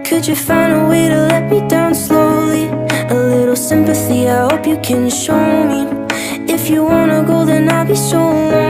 Could you find a way to let me down slowly? A little sympathy, I hope you can show me. If you wanna go, then I'll be so lonely.